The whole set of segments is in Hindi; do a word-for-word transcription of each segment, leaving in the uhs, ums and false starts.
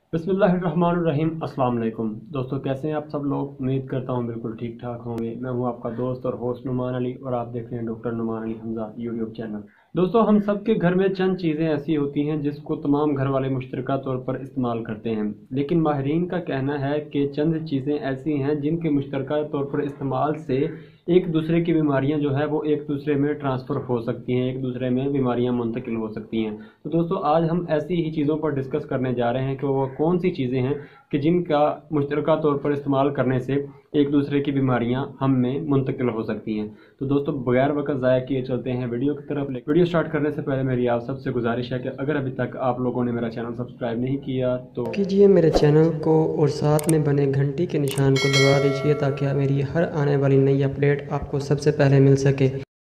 बिस्मिल्लाहिर्रहमानिर्रहीम। अस्सलाम वालेकुम दोस्तों, कैसे हैं आप सब लोग। उम्मीद करता हूं बिल्कुल ठीक ठाक होंगे। मैं हूं आपका दोस्त और होस्ट नुमान अली और आप देख रहे हैं doctor Numan Ali Hamza YouTube channel. दोस्तों, हम सब के घर में चंद चीज़ें ऐसी होती हैं जिसको तमाम घर वाले मुश्तरका तौर पर इस्तेमाल करते हैं, लेकिन माहिरीन का कहना है कि चंद चीज़ें ऐसी हैं जिनके मुश्तरका तौर पर इस्तेमाल से एक दूसरे की बीमारियां जो है वो एक दूसरे में ट्रांसफ़र हो सकती हैं, एक दूसरे में बीमारियां मुंतकिल हो सकती हैं। तो दोस्तों, आज हम ऐसी ही चीज़ों पर डिस्कस करने जा रहे हैं कि वो कौन सी चीज़ें हैं कि जिनका मुश्तरका तौर पर इस्तेमाल करने से एक दूसरे की बीमारियां हम में मुंतकिल हो सकती हैं। तो दोस्तों, बगैर वक्त ज़ाया किए चलते हैं वीडियो की तरफ। वीडियो स्टार्ट करने से पहले मेरी आप सबसे गुजारिश है कि अगर अभी तक आप लोगों ने मेरा चैनल सब्सक्राइब नहीं किया तो कीजिए मेरे चैनल को और साथ में बने घंटी के निशान को दबा दीजिए ताकि मेरी हर आने वाली नई अपडेट आपको सबसे पहले मिल सके।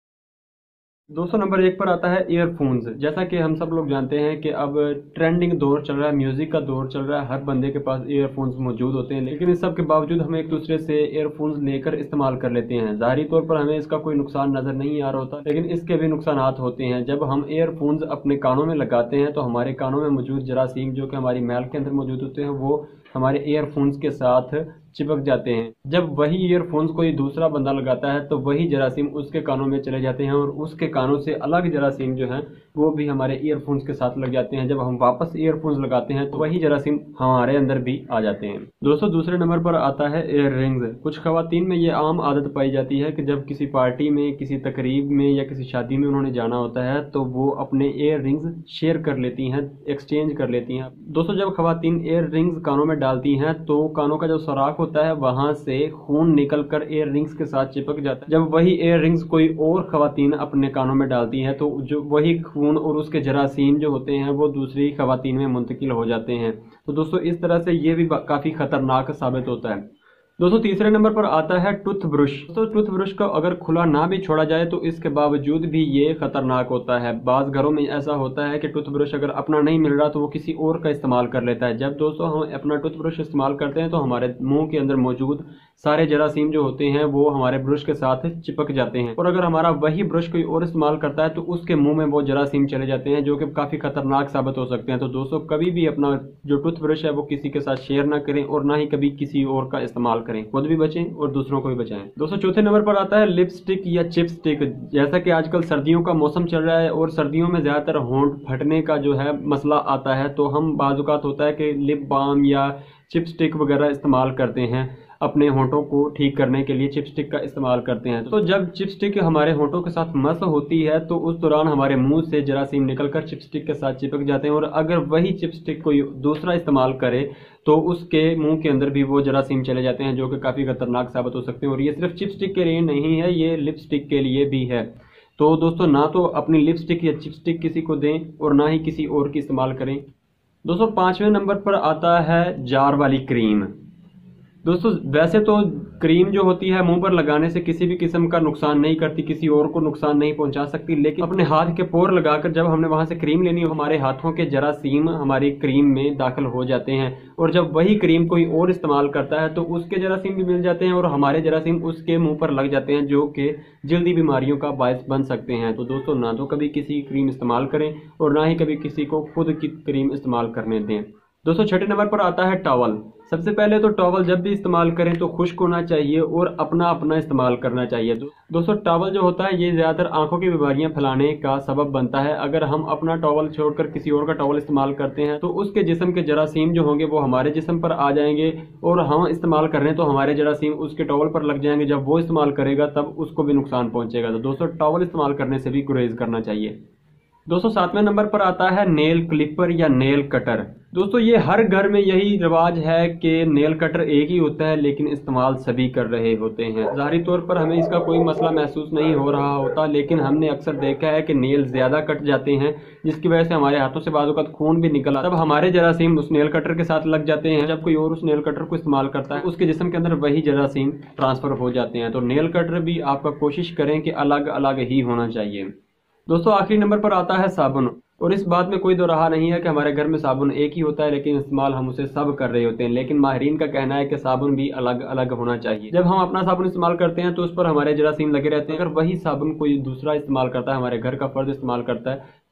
दोस्तों, नंबर एक पर आता है ईयरफोन्स। जैसा कि हम सब लोग जानते हैं कि अब ट्रेंडिंग दौर चल रहा है, म्यूज़िक का दौर चल रहा है, हर बंदे के पास ईयरफोन्स मौजूद होते हैं, लेकिन इस सब के बावजूद हम एक दूसरे से ईयरफोन्स लेकर इस्तेमाल कर लेते हैं। ज़ाहिरी तौर पर हमें इसका कोई नुकसान नज़र नहीं आ रहा होता, लेकिन इसके भी नुकसानात होते हैं। जब हम ईयरफोन्स अपने कानों में लगाते हैं तो हमारे कानों में मौजूद जरासीम जो कि हमारी मैल के अंदर मौजूद होते हैं वो हमारे ईयरफोन्स के साथ चिपक जाते हैं। जब वही ईयरफोन्स कोई दूसरा बंदा लगाता है तो वही जरासीम उसके कानों में चले जाते हैं और उसके कानों से अलग जरासीम जो हैं वो भी हमारे ईयरफोन्स के साथ लग जाते हैं। जब हम वापस ईयरफोन्स लगाते हैं तो वही जरासीम हमारे अंदर भी आ जाते हैं। दोस्तों, दूसरे नंबर पर आता है ईयर रिंग्स। कुछ खवातीन में ये आम आदत पाई जाती है कि जब किसी पार्टी में, किसी तकरीब में या किसी शादी में उन्होंने जाना होता है तो वो अपने ईयर रिंग्स शेयर कर लेती हैं, एक्सचेंज कर लेती हैं। दोस्तों, जब खवातीन ईयर रिंग्स कानों में डालती हैं तो कानों का जो सुराख होता है वहां से खून निकलकर ईयर रिंग्स के साथ चिपक जाता है। जब वही ईयर रिंग्स कोई और खवातीन अपने कानों में डालती हैं तो जो वही खून और उसके जरासीम जो होते हैं वो दूसरी खवातीन में मुंतकिल हो जाते हैं। तो दोस्तों, इस तरह से ये भी काफी खतरनाक साबित होता है। दोस्तों, तीसरे नंबर पर आता है टूथ ब्रश। तो टूथ ब्रश को अगर खुला ना भी छोड़ा जाए तो इसके बावजूद भी ये खतरनाक होता है। बाज़ घरों में ऐसा होता है कि टूथ ब्रश अगर अपना नहीं मिल रहा तो वो किसी और का इस्तेमाल कर लेता है। जब दोस्तों हम अपना टूथ ब्रश इस्तेमाल करते हैं तो हमारे मुंह के अंदर मौजूद सारे जरासीम जो होते हैं वो हमारे ब्रश के साथ चिपक जाते हैं, और अगर हमारा वही ब्रश कोई और इस्तेमाल करता है तो उसके मुंह में वो जरासीम चले जाते हैं जो कि काफ़ी खतरनाक साबित हो सकते हैं। तो दोस्तों, कभी भी अपना जो टूथ ब्रश है वो किसी के साथ शेयर ना करें और ना ही कभी किसी और का इस्तेमाल करें। खुद भी बचें और दूसरों को भी बचाएं। दोस्तों, चौथे नंबर पर आता है लिपस्टिक या चिपस्टिक। जैसा कि आजकल सर्दियों का मौसम चल रहा है और सर्दियों में ज़्यादातर होंठ फटने का जो है मसला आता है, तो हम बाज़-औक़ात होता है कि लिप बाम या चिपस्टिक वगैरह इस्तेमाल करते हैं, अपने होंठों को ठीक करने के लिए चिपस्टिक का इस्तेमाल करते हैं। तो जब चिपस्टिक हमारे होंठों के साथ मस होती है तो उस दौरान हमारे मुंह से जरासीम निकलकर चिपस्टिक के साथ चिपक जाते हैं, और अगर वही चिपस्टिक कोई दूसरा इस्तेमाल करे तो उसके मुंह के अंदर भी वो जरासीम चले जाते हैं जो कि काफ़ी खतरनाक साबित हो सकते हैं। और ये सिर्फ चिपस्टिक के लिए नहीं है, ये लिपस्टिक के लिए भी है। तो दोस्तों, ना तो अपनी लिपस्टिक या चिपस्टिक किसी को दें और ना ही किसी और की इस्तेमाल करें। दोस्तों, पाँचवें नंबर पर आता है जार वाली क्रीम। दोस्तों, वैसे तो क्रीम जो होती है मुंह पर लगाने से किसी भी किस्म का नुकसान नहीं करती, किसी और को नुकसान नहीं पहुंचा सकती, लेकिन अपने हाथ के पोर लगाकर जब हमने वहां से क्रीम लेनी हो हमारे हाथों के जरासीम हमारी क्रीम में दाखिल हो जाते हैं, और जब वही क्रीम कोई और इस्तेमाल करता है तो उसके जरासीम भी मिल जाते हैं और हमारे जरासीम उसके मुंह पर लग जाते हैं जो कि जल्दी बीमारियों का बायस बन सकते हैं। तो दोस्तों, ना तो कभी किसी की क्रीम इस्तेमाल करें और ना ही कभी किसी को खुद की क्रीम इस्तेमाल करने दें। दोस्तों, छठे नंबर पर आता है टॉवल। सबसे पहले तो टॉवल जब भी इस्तेमाल करें तो खुश्क होना चाहिए और अपना अपना इस्तेमाल करना चाहिए। दोस्तों, टॉवल जो होता है ये ज़्यादातर आंखों की बीमारियां फैलाने का सबब बनता है। अगर हम अपना टॉवल छोड़कर किसी और का टॉवल इस्तेमाल करते हैं तो उसके जिस्म के जरासीम जो होंगे वो हमारे जिस्म पर आ जाएंगे, और हम इस्तेमाल कर रहे हैं तो हमारे जरासीम उसके टॉवल पर लग जाएंगे। जब वो इस्तेमाल करेगा तब उसको भी नुकसान पहुंचेगा। तो दोस्तों, टॉवल इस्तेमाल करने से भी गुरेज करना चाहिए। दोस्तों, सातवें नंबर पर आता है नेल क्लिपर या नेल कटर। दोस्तों, ये हर घर में यही रिवाज है कि नेल कटर एक ही होता है लेकिन इस्तेमाल सभी कर रहे होते हैं। ज़ाहिरी तौर पर हमें इसका कोई मसला महसूस नहीं हो रहा होता, लेकिन हमने अक्सर देखा है कि नेल ज़्यादा कट जाते हैं जिसकी वजह से हमारे हाथों से बाज़-औक़ात खून भी निकला, तब हमारे जरासीम उस नेल कटर के साथ लग जाते हैं। जब कोई और उस नेल कटर को इस्तेमाल करता है उसके जिस्म के अंदर वही जरासीम ट्रांसफ़र हो जाते हैं। तो नेल कटर भी आपका कोशिश करें कि अलग अलग ही होना चाहिए। दोस्तों, आखिरी नंबर पर आता है साबुन। और इस बात में कोई दो राह नहीं है कि हमारे घर में साबुन एक ही होता है लेकिन इस्तेमाल हम उसे सब कर रहे होते हैं, लेकिन माहिरीन का कहना है कि साबुन भी अलग अलग होना चाहिए। जब हम अपना साबुन इस्तेमाल करते हैं तो उस पर हमारे जरासीम लगे रहते हैं, अगर वही साबुन कोई दूसरा इस्तेमाल करता है, हमारे घर का फर्द इस्तेमाल करता है,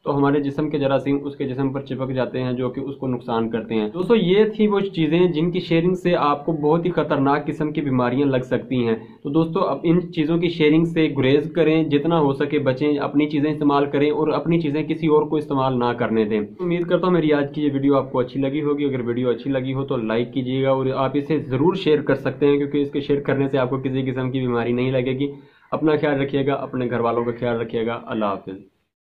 तो हमारे जिस्म के जरासीम उसके जिस्म पर चिपक जाते हैं, जो कि उसको नुकसान करते हैं। दोस्तों ये थी वो चीज़ें जिनकी शेयरिंग से आपको बहुत ही खतरनाक किस्म की बीमारियां लग सकती हैं। तो दोस्तों अब इन चीज़ों की शेयरिंग से गुरेज करें, जितना हो सके बचें, अपनी चीज़ें इस्तेमाल करें और अपनी चीज़ें किसी और को इस्तेमाल ना करने दें। उम्मीद करता हूँ मेरी आज की ये वीडियो आपको अच्छी लगी होगी। अगर वीडियो अच्छी लगी हो तो लाइक कीजिएगा और आप इसे ज़रूर शेयर कर सकते हैं, क्योंकि इसके शेयर करने से आपको किसी किस्म की बीमारी नहीं लगेगी। अपना ख्याल रखिएगा, अपने घर वालों का ख्याल रखिएगा। अल्लाह हाफिज़।